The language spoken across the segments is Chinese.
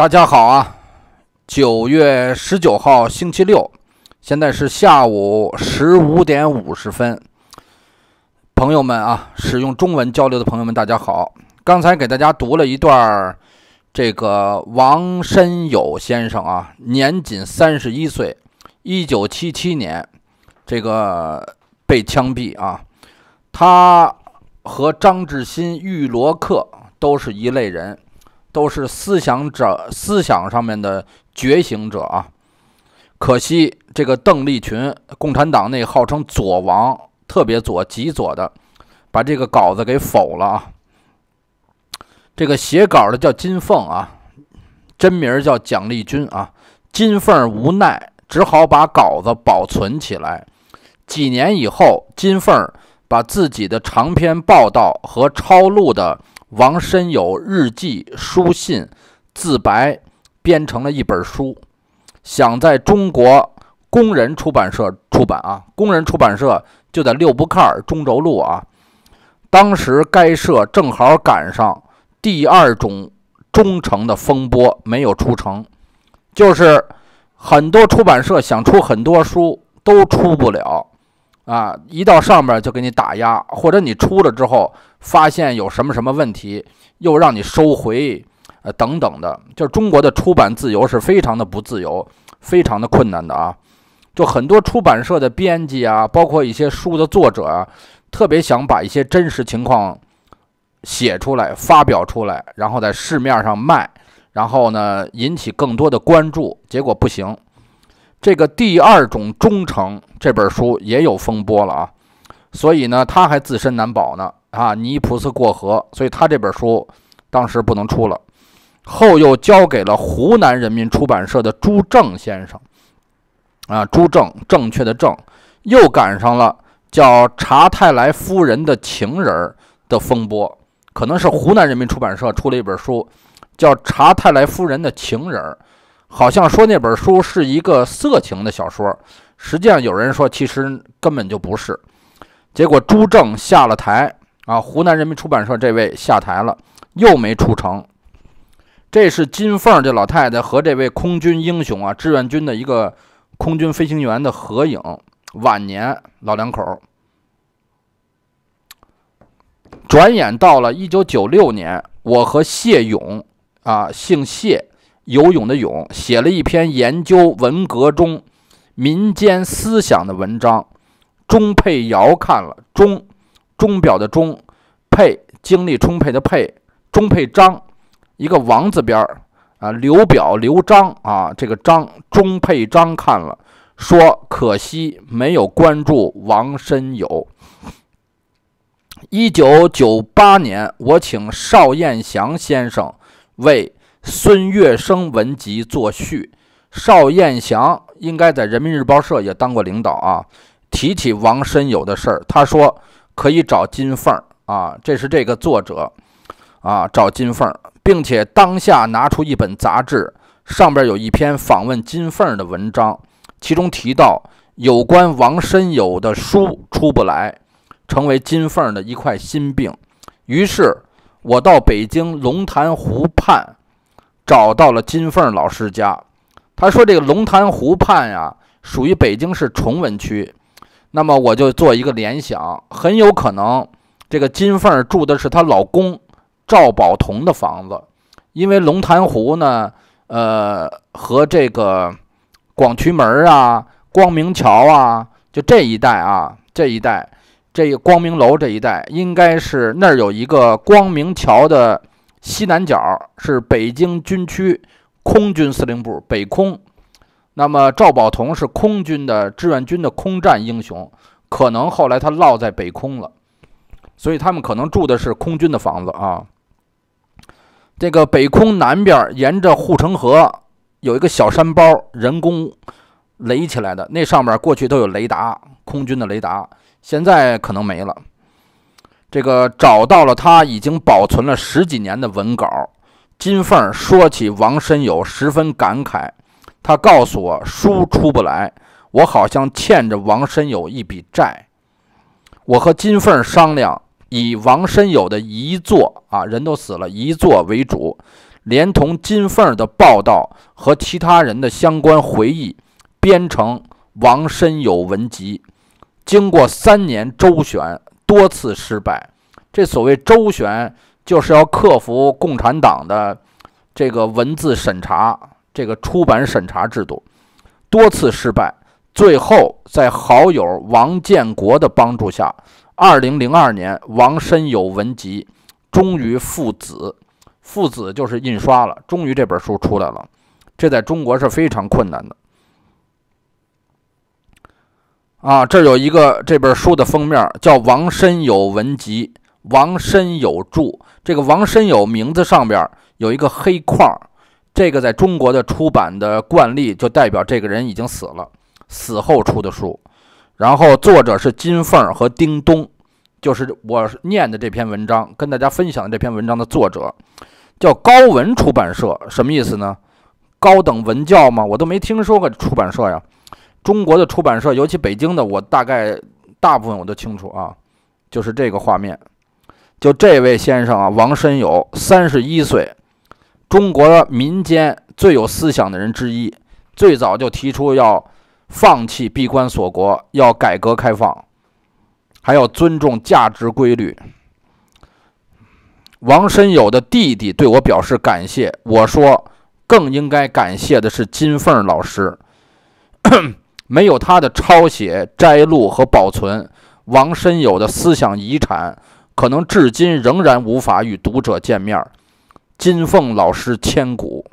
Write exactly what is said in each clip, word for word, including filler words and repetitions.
大家好啊，九月十九号星期六，现在是下午十五点五十分。朋友们啊，使用中文交流的朋友们，大家好。刚才给大家读了一段这个王申友先生啊，年仅三十一岁，一九七七年这个被枪毙啊。他和张志新、玉罗克都是一类人，都是思想者、思想上面的觉醒者啊。可惜这个邓丽群，共产党内号称左王，特别左、极左的，把这个稿子给否了啊。这个写稿的叫金凤啊，真名叫蒋丽君啊。金凤无奈，只好把稿子保存起来。几年以后，金凤把自己的长篇报道和抄录的王申友日记、书信、自白编成了一本书，想在中国工人出版社出版啊。工人出版社就在六步坎中轴路啊。当时该社正好赶上第二种忠诚的风波，没有出成，就是很多出版社想出很多书都出不了啊，一到上面就给你打压，或者你出了之后发现有什么什么问题，又让你收回，呃等等的。就中国的出版自由是非常的不自由，非常的困难的啊。就很多出版社的编辑啊，包括一些书的作者啊，特别想把一些真实情况写出来、发表出来，然后在市面上卖，然后呢引起更多的关注，结果不行。这个第二种忠诚这本书也有风波了啊，所以呢他还自身难保呢啊，泥菩萨过河，所以他这本书当时不能出了，后又交给了湖南人民出版社的朱正先生啊，朱正，正确的正，又赶上了叫查泰莱夫人的情人的风波，可能是湖南人民出版社出了一本书叫查泰莱夫人的情人，好像说那本书是一个色情的小说，实际上有人说其实根本就不是。结果朱正下了台啊，湖南人民出版社这位下台了，又没出成。这是金凤这老太太和这位空军英雄啊，志愿军的一个空军飞行员的合影，晚年老两口。转眼到了一九九六年，我和谢勇啊，姓谢，游泳的泳，写了一篇研究文革中民间思想的文章。钟佩瑶看了，钟钟表的钟，佩精力充沛的佩，钟佩章一个王字边啊，刘表刘璋啊，这个章钟佩章看了，说可惜没有关注王申友。一九九八年，我请邵彦祥先生为孙月生文集作序。邵彦祥应该在人民日报社也当过领导啊。提起王申友的事儿，他说可以找金凤啊，这是这个作者啊，找金凤，并且当下拿出一本杂志，上边有一篇访问金凤的文章，其中提到有关王申友的书出不来，成为金凤的一块心病。于是我到北京龙潭湖畔找到了金凤老师家。他说这个龙潭湖畔呀，属于北京市崇文区。那么我就做一个联想，很有可能这个金凤住的是她老公赵宝同的房子，因为龙潭湖呢，呃，和这个广渠门啊、光明桥啊，就这一带啊，这一带，这个光明楼这一带，应该是那儿有一个光明桥的西南角，是北京军区空军司令部北空。那么赵宝同是空军的志愿军的空战英雄，可能后来他落在北空了，所以他们可能住的是空军的房子啊。这个北空南边沿着护城河有一个小山包，人工垒起来的，那上面过去都有雷达，空军的雷达，现在可能没了。这个找到了他已经保存了十几年的文稿，金凤说起王申友十分感慨。他告诉我书出不来，我好像欠着王申友一笔债。我和金凤商量，以王申友的遗作啊，人都死了，遗作为主， 连同金凤的报道和其他人的相关回忆，编成《王申友文集》。经过三年周旋，多次失败。这所谓周旋，就是要克服共产党的这个文字审查，这个出版审查制度，多次失败。最后在好友王建国的帮助下，二零零二年《王申友文集》终于复子，复子就是印刷了，终于这本书出来了。这在中国是非常困难的啊！这有一个这本书的封面叫《王申友文集》，王申友著。这个王申友名字上边有一个黑框，这个在中国的出版的惯例就代表这个人已经死了，死后出的书。然后作者是金凤和丁东，就是我念的这篇文章，跟大家分享的这篇文章的作者叫高文出版社。什么意思呢？高等文教吗？我都没听说过出版社呀。中国的出版社，尤其北京的，我大概大部分我都清楚啊。就是这个画面，就这位先生啊，王申友，三十一岁，中国民间最有思想的人之一，最早就提出要放弃闭关锁国，要改革开放，还要尊重价值规律。王申友的弟弟对我表示感谢，我说更应该感谢的是金凤老师，没有他的抄写、摘录和保存，王申友的思想遗产可能至今仍然无法与读者见面。金凤老师千古。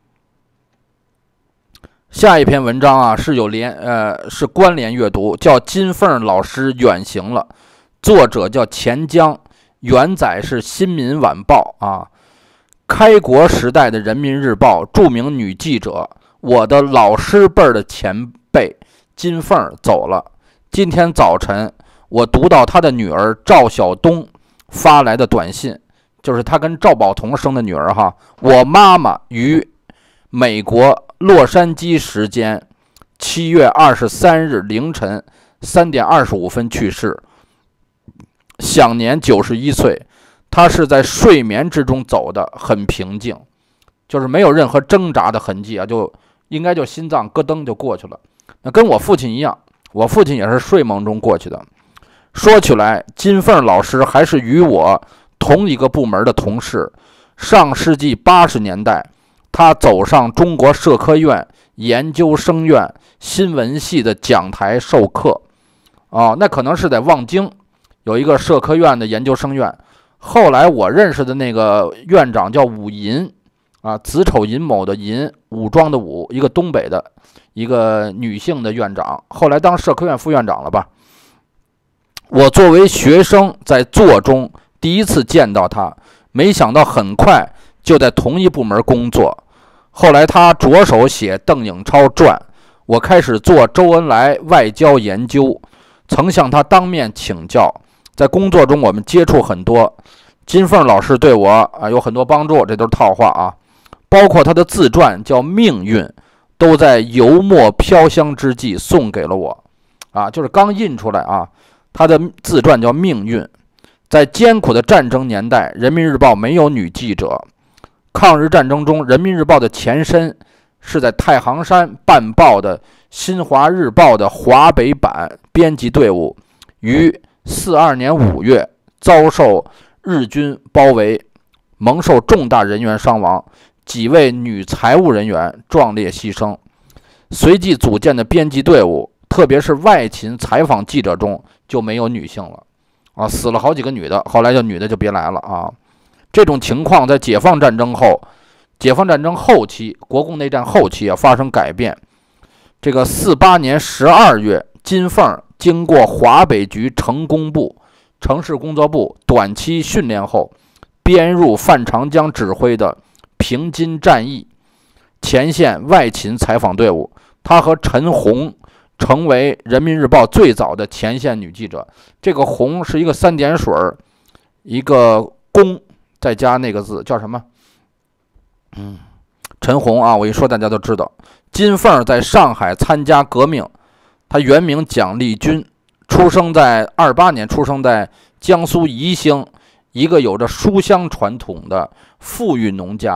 下一篇文章啊是有连呃是关联阅读，叫金凤老师远行了，作者叫钱江，原载是新民晚报啊，开国时代的人民日报著名女记者，我的老师辈的前辈金凤走了。今天早晨我读到她的女儿赵晓东发来的短信，就是她跟赵宝同生的女儿哈，我妈妈于美国洛杉矶时间七月二十三日凌晨三点二十五分去世，享年九十一岁。她是在睡眠之中走的，很平静，就是没有任何挣扎的痕迹啊，就应该就心脏咯噔就过去了。那跟我父亲一样，我父亲也是睡梦中过去的。说起来，金凤老师还是与我同一个部门的同事。上世纪八十年代，他走上中国社科院研究生院新闻系的讲台授课。哦，那可能是在望京有一个社科院的研究生院。后来我认识的那个院长叫武银啊，子丑寅卯的寅，武装的武，一个东北的一个女性的院长，后来当社科院副院长了吧。我作为学生在座中第一次见到他，没想到很快就在同一部门工作。后来他着手写邓颖超传，我开始做周恩来外交研究，曾向他当面请教。在工作中我们接触很多，金凤老师对我啊有很多帮助，这都是套话啊。包括他的自传叫《命运》，都在油墨飘香之际送给了我啊，就是刚印出来啊。他的自传叫《命运》。在艰苦的战争年代，人民日报没有女记者。抗日战争中，人民日报的前身是在太行山办报的新华日报的华北版编辑队伍，于四二年五月遭受日军包围，蒙受重大人员伤亡，几位女财务人员壮烈牺牲。随即组建的编辑队伍，特别是外勤采访记者中就没有女性了啊，死了好几个女的，后来就女的就别来了啊。这种情况在解放战争后，解放战争后期，国共内战后期啊发生改变。这个四八年十二月，金凤经过华北局城工部、城市工作部短期训练后，编入范长江指挥的平津战役前线外勤采访队伍。他和陈红成为人民日报最早的前线女记者。这个红是一个三点水，一个公再加那个字叫什么？嗯，陈红啊，我一说大家都知道。金凤在上海参加革命，她原名蒋丽君，出生在二八年，出生在江苏宜兴一个有着书香传统的富裕农家。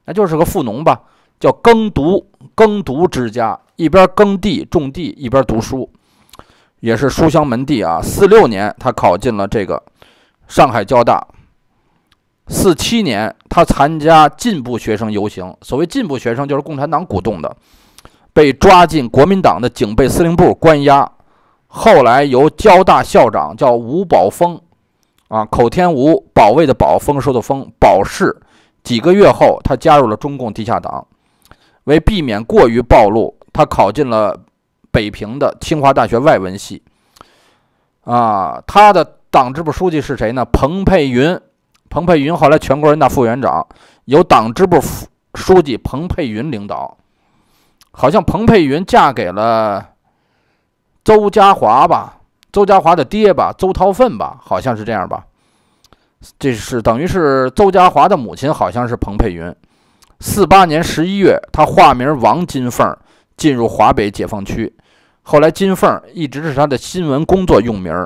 那就是个富农吧，叫耕读，耕读之家，一边耕地种地，一边读书，也是书香门第啊。四六年他考进了这个上海交大。四七年他参加进步学生游行，所谓进步学生就是共产党鼓动的，被抓进国民党的警备司令部关押，后来由交大校长叫吴保峰啊，口天吴，保卫的保，丰收的丰，保释。几个月后他加入了中共地下党。为避免过于暴露，他考进了北平的清华大学外文系啊。他的党支部书记是谁呢？彭佩云。彭佩云后来全国人大副委员长，由党支部书记彭佩云领导。好像彭佩云嫁给了邹家华吧，邹家华的爹吧，邹韬奋吧，好像是这样吧。这是等于是邹家华的母亲，好像是彭佩云。四八年十一月，他化名王金凤，进入华北解放区。后来金凤一直是他的新闻工作用名。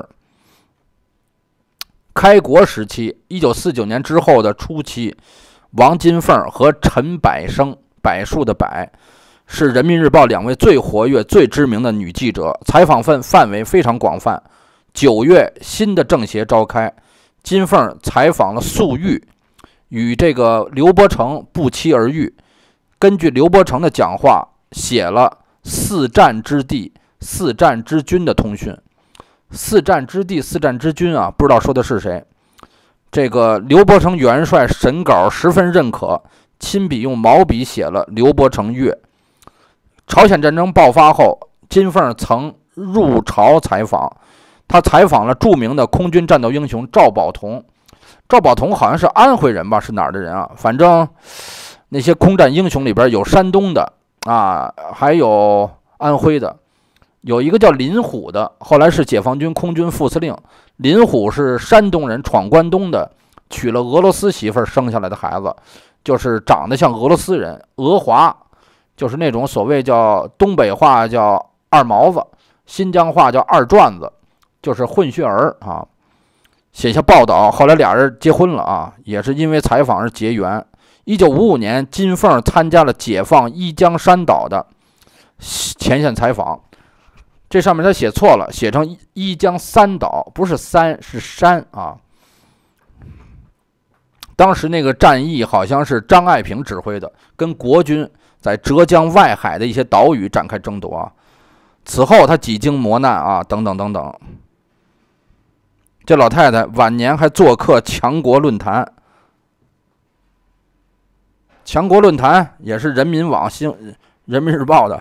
开国时期，一九四九年之后的初期，王金凤和陈柏生，柏树的柏，是人民日报两位最活跃、最知名的女记者，采访范范围非常广泛。九月，新的政协召开，金凤采访了粟裕，与这个刘伯承不期而遇。根据刘伯承的讲话，写了四战之地、四战之君的通讯。四战之地、四战之君啊，不知道说的是谁。这个刘伯承元帅审稿十分认可，亲笔用毛笔写了《刘伯承阅》。朝鲜战争爆发后，金凤曾入朝采访，他采访了著名的空军战斗英雄赵宝同。赵宝同好像是安徽人吧，是哪儿的人啊？反正那些空战英雄里边有山东的啊，还有安徽的。有一个叫林虎的，后来是解放军空军副司令。林虎是山东人，闯关东的，娶了俄罗斯媳妇儿生下来的孩子，就是长得像俄罗斯人，俄华，就是那种所谓叫东北话叫二毛子，新疆话叫二转子，就是混血儿啊。写下报道，后来俩人结婚了啊，也是因为采访而结缘。一九五五年，金凤参加了解放一江山岛的前线采访。这上面他写错了，写成一江三岛，不是三，是山啊。当时那个战役好像是张爱萍指挥的，跟国军在浙江外海的一些岛屿展开争夺啊。此后他几经磨难啊，等等等等。这老太太晚年还做客强国论坛，强国论坛也是人民网、新人民日报的。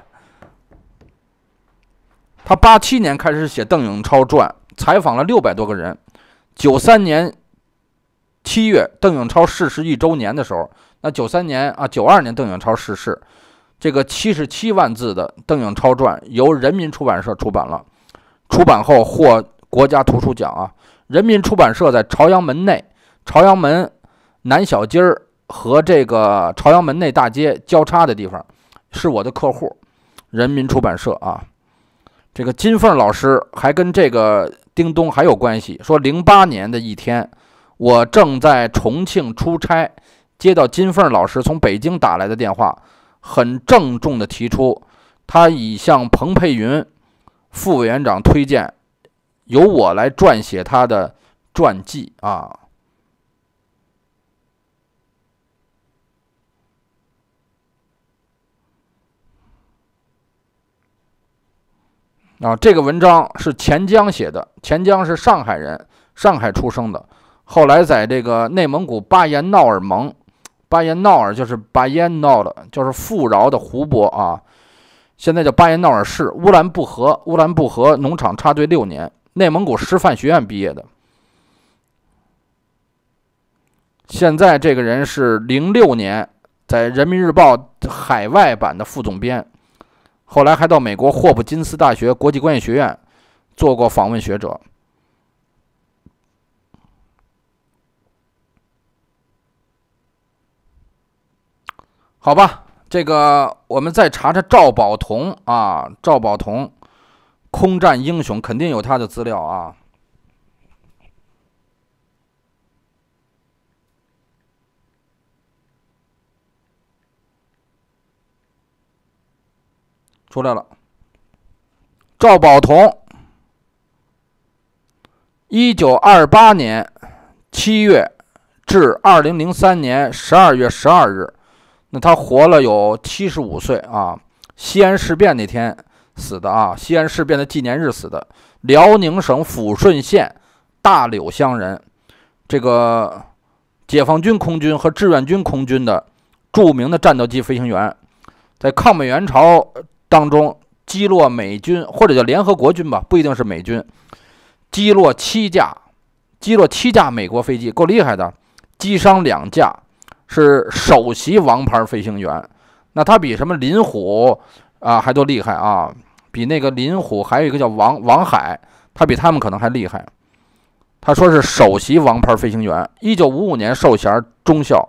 他八七年开始写邓颖超传，采访了六百多个人。九三年七月，邓颖超逝世一周年的时候，那九三年啊，九二年邓颖超逝世，这个七十七万字的邓颖超传由人民出版社出版了。出版后获国家图书奖啊。人民出版社在朝阳门内，朝阳门南小街儿和这个朝阳门内大街交叉的地方，是我的客户。人民出版社啊。这个金凤老师还跟这个叮咚还有关系，说零八年的一天，我正在重庆出差，接到金凤老师从北京打来的电话，很郑重地提出，他已向彭佩云副委员长推荐，由我来撰写他的传记啊。啊，这个文章是钱江写的，钱江是上海人，上海出生的，后来在这个内蒙古巴彦淖尔盟，巴彦淖尔就是巴彦淖尔，就是富饶的湖泊啊，现在叫巴彦淖尔市。乌兰布和，乌兰布和农场插队六年，内蒙古师范学院毕业的。现在这个人是零六年在人民日报海外版的副总编。后来还到美国霍普金斯大学国际关系学院做过访问学者。好吧，这个我们再查查赵宝同啊，赵宝同，空战英雄，肯定有他的资料啊。 出来了。赵宝同，一九二八年七月至二零零三年十二月十二日，那他活了有七十五岁啊。西安事变那天死的啊，西安事变的纪念日死的。辽宁省抚顺县大柳乡人，这个解放军空军和志愿军空军的著名的战斗机飞行员，在抗美援朝当中击落美军或者叫联合国军吧，不一定是美军，击落七架，击落七架美国飞机，够厉害的，击伤两架，是首席王牌飞行员。那他比什么林虎啊还都厉害啊，比那个林虎还有一个叫王王海，他比他们可能还厉害。他说是首席王牌飞行员，一九五五年授衔中校。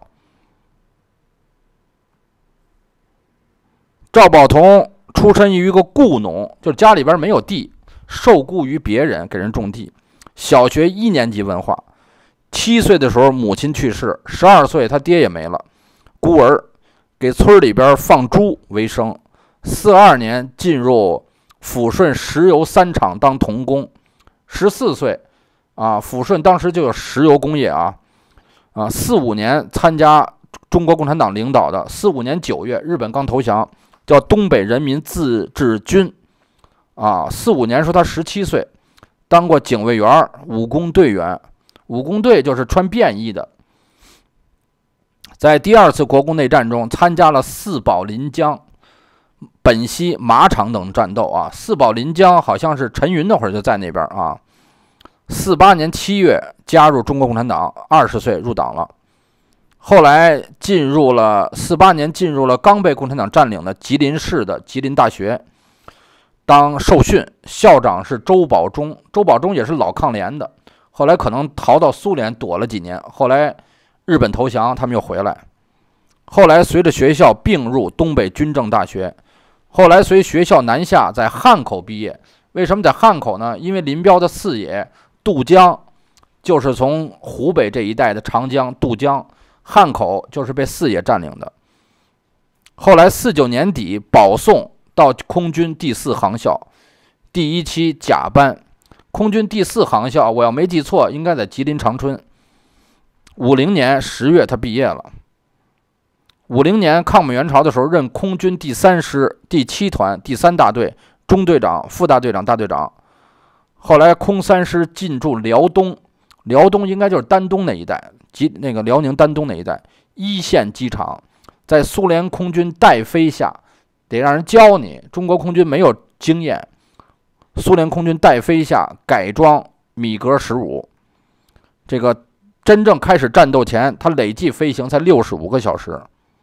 赵宝同出身于一个雇农，就是家里边没有地，受雇于别人给人种地。小学一年级文化，七岁的时候母亲去世，十二岁他爹也没了，孤儿，给村里边放猪为生。四二年进入抚顺石油三厂当童工，十四岁啊，抚顺当时就有石油工业啊啊，四五年参加中国共产党领导的，四五年九月日本刚投降，叫东北人民自治军啊。四五年说他十七岁，当过警卫员、武工队员，武工队就是穿便衣的。在第二次国共内战中参加了四保临江、本溪、马场等战斗啊。四保临江好像是陈云那会儿就在那边啊。四八年七月加入中国共产党，二十岁入党了。后来进入了四八年进入了刚被共产党占领的吉林市的吉林大学当受训，校长是周保中。周保中也是老抗联的，后来可能逃到苏联躲了几年，后来日本投降他们又回来。后来随着学校并入东北军政大学，后来随学校南下，在汉口毕业。为什么在汉口呢？因为林彪的四爷渡江就是从湖北这一带的长江渡江，汉口就是被四爷占领的。后来四九年底保送到空军第四航校，第一期甲班。空军第四航校，我要没记错，应该在吉林长春。五零年十月他毕业了。五零年抗美援朝的时候，任空军第三师第七团第三大队中队长、副大队长、大队长。后来空三师进驻辽东，辽东应该就是丹东那一带，及那个辽宁丹东那一带一线机场，在苏联空军带飞下，得让人教你，中国空军没有经验。苏联空军带飞下改装米格十五，这个真正开始战斗前，它累计飞行才六十五个小时。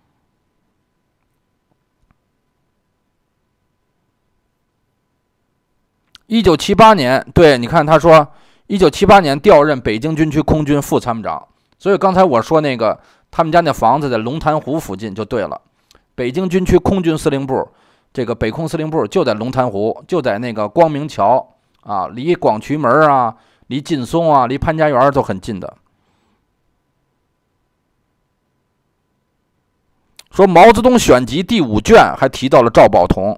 一九七八年，对，你看他说，一九七八年调任北京军区空军副参谋长。所以刚才我说那个他们家那房子在龙潭湖附近就对了，北京军区空军司令部，这个北空司令部就在龙潭湖，就在那个光明桥啊，离广渠门啊，离劲松啊，离潘家园都很近的。说毛泽东选集第五卷还提到了赵宝同。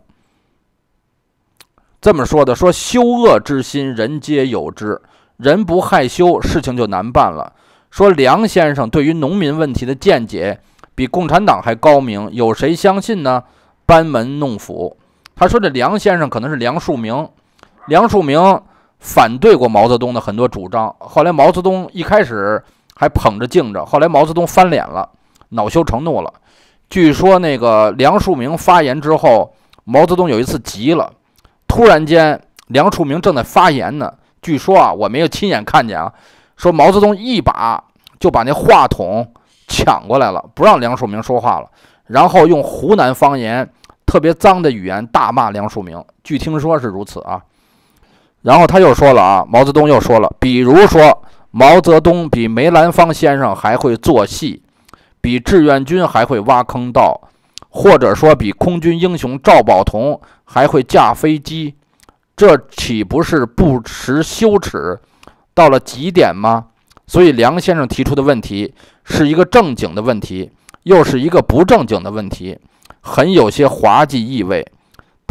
这么说的，说羞恶之心人皆有之，人不害羞，事情就难办了。说梁先生对于农民问题的见解比共产党还高明，有谁相信呢？班门弄斧。他说这梁先生可能是梁漱溟，梁漱溟反对过毛泽东的很多主张，后来毛泽东一开始还捧着敬着，后来毛泽东翻脸了，恼羞成怒了。据说那个梁漱溟发言之后，毛泽东有一次急了，突然间梁漱溟正在发言呢，据说啊，我没有亲眼看见啊，说毛泽东一把就把那话筒抢过来了，不让梁漱溟说话了，然后用湖南方言特别脏的语言大骂梁漱溟，据听说是如此啊。然后他又说了啊，毛泽东又说了，比如说毛泽东比梅兰芳先生还会做戏，比志愿军还会挖坑道，或者说比空军英雄赵宝同还会驾飞机，这岂不是不识羞耻到了极点吗？所以梁先生提出的问题是一个正经的问题，又是一个不正经的问题，很有些滑稽意味。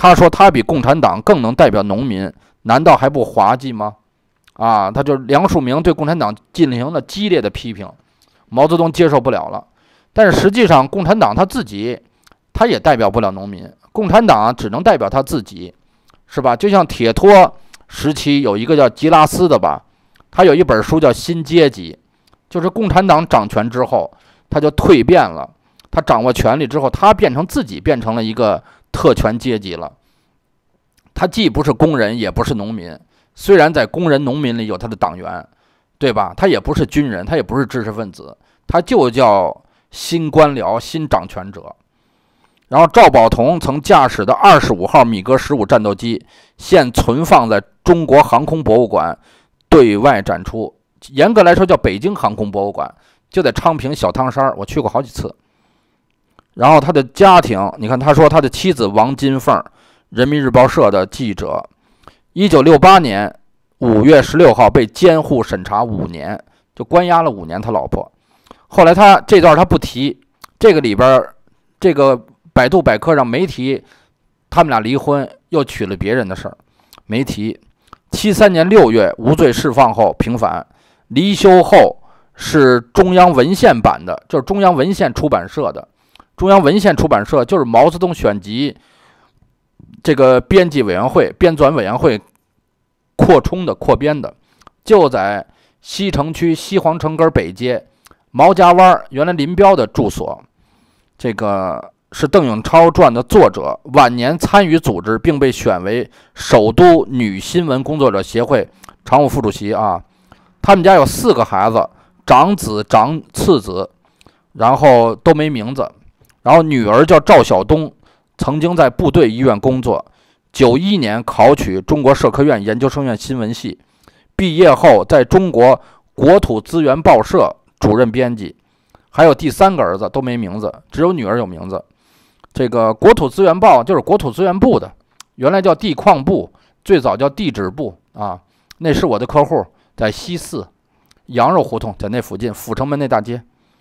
他说他比共产党更能代表农民，难道还不滑稽吗？啊，他就梁漱溟对共产党进行了激烈的批评，毛泽东接受不了了。但是实际上，共产党他自己他也代表不了农民，共产党只能代表他自己，是吧？就像铁托时期有一个叫吉拉斯的吧，他有一本书叫《新阶级》，就是共产党掌权之后，他就蜕变了，他掌握权力之后，他变成自己变成了一个特权阶级了。他既不是工人，也不是农民，虽然在工人、农民里有他的党员，对吧？他也不是军人，他也不是知识分子，他就叫新官僚、新掌权者。然后赵宝同曾驾驶的二十五号米格十五战斗机，现存放在中国航空博物馆对外展出。严格来说叫北京航空博物馆，就在昌平小汤山，我去过好几次。然后他的家庭，你看他说他的妻子王金凤，人民日报社的记者，一九六八年五月十六号被监护审查五年，就关押了五年他老婆。后来他这段他不提，这个里边这个百度百科上没提他们俩离婚又娶了别人的事儿，没提。七三年六月无罪释放后平反，离休后是中央文献版的，就是中央文献出版社的。中央文献出版社就是毛泽东选集这个编辑委员会、编纂委员会扩充的、扩编的，就在西城区西皇城根北街毛家湾，原来林彪的住所。这个是邓颖超传的作者，晚年参与组织，并被选为首都女新闻工作者协会常务副主席啊。他们家有四个孩子，长子、长次子，然后都没名字。然后女儿叫赵晓东，曾经在部队医院工作。九一年考取中国社科院研究生院新闻系，毕业后在中国国土资源报社主任编辑。还有第三个儿子都没名字，只有女儿有名字。这个国土资源报就是国土资源部的，原来叫地矿部，最早叫地质部啊。那是我的客户，在西四羊肉胡同，在那附近阜成门那大街。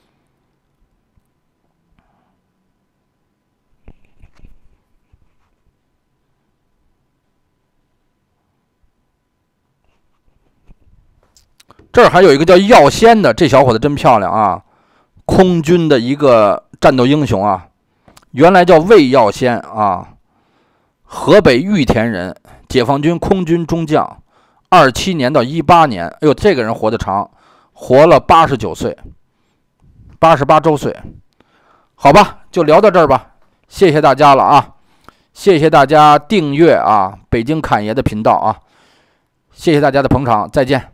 这儿还有一个叫耀先的，这小伙子真漂亮啊，空军的一个战斗英雄啊，原来叫魏耀先啊，河北玉田人，解放军空军中将，二七年到一八年，哎呦，这个人活得长，活了八十九岁，八十八周岁。好吧，就聊到这儿吧，谢谢大家了啊，谢谢大家订阅啊，北京侃爷的频道啊，谢谢大家的捧场，再见。